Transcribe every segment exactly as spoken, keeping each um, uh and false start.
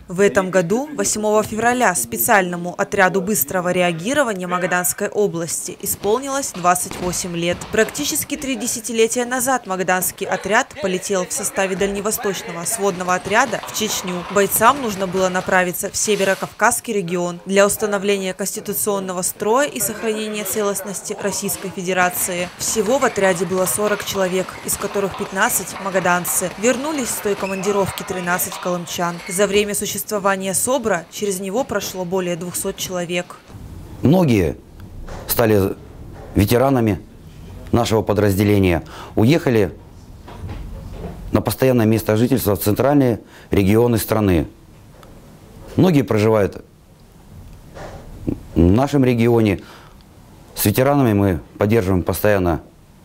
В этом году, восьмого февраля, специальному отряду быстрого реагирования Магаданской области исполнилось двадцать восемь лет. Практически три десятилетия назад магаданский отряд полетел в составе дальневосточного сводного отряда в Чечню. Бойцам нужно было направиться в Северо-Кавказский регион для установления конституционного строя и сохранения целостности Российской Федерации. Всего в отряде было сорок человек, из которых пятнадцать – магаданцы. Вернулись с той командировки тринадцать колымчан. За время существования Существование СОБРа через него прошло более двухсот человек. Многие стали ветеранами нашего подразделения, уехали на постоянное место жительства в центральные регионы страны. Многие проживают в нашем регионе. С ветеранами мы поддерживаем постоянно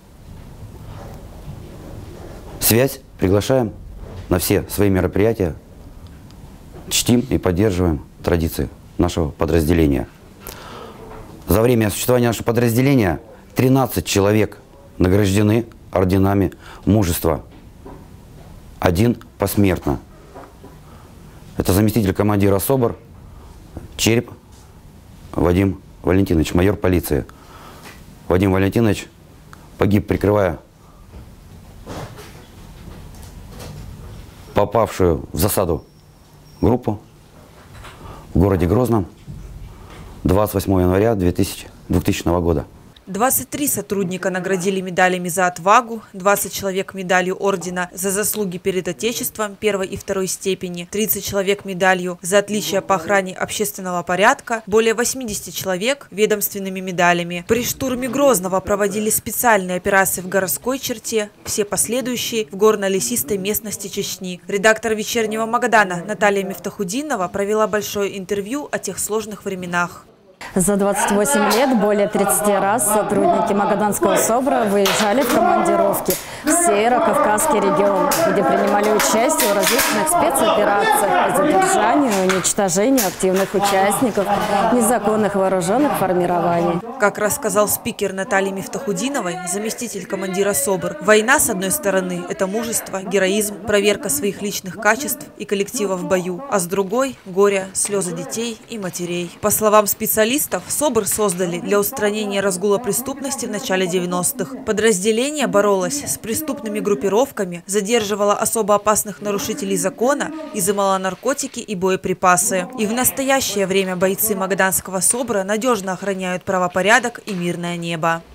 связь, приглашаем на все свои мероприятия. Чтим и поддерживаем традиции нашего подразделения. За время существования нашего подразделения тринадцать человек награждены орденами мужества. Один посмертно. Это заместитель командира СОБР Череп Вадим Валентинович, майор полиции. Вадим Валентинович погиб, прикрывая попавшую в засаду группу в городе Грозном двадцать восьмого января двухтысячного года. двадцать три сотрудника наградили медалями за отвагу, двадцать человек медалью ордена за заслуги перед Отечеством первой и второй степени, тридцать человек медалью за отличие по охране общественного порядка, более восьмидесяти человек ведомственными медалями. При штурме Грозного проводили специальные операции в городской черте, все последующие в горно-лесистой местности Чечни. Редактор «Вечернего Магадана» Наталья Мифтахудинова провела большое интервью о тех сложных временах. За двадцать восемь лет более тридцати раз сотрудники Магаданского СОБРа выезжали в командировки в Северо-Кавказский регион, где принимали участие в различных спецоперациях по задержанию и уничтожению активных участников незаконных вооруженных формирований. Как рассказал спикер Натальи Мифтахудиновой, заместитель командира СОБР, война, с одной стороны, это мужество, героизм, проверка своих личных качеств и коллектива в бою, а с другой – горе, слезы детей и матерей. По словам специалистов, СОБР создали для устранения разгула преступности в начале девяностых. Подразделение боролось с преступными группировками, задерживало особо опасных нарушителей закона, изымало наркотики и боеприпасы. И в настоящее время бойцы Магаданского СОБРа надежно охраняют правопорядок и мирное небо.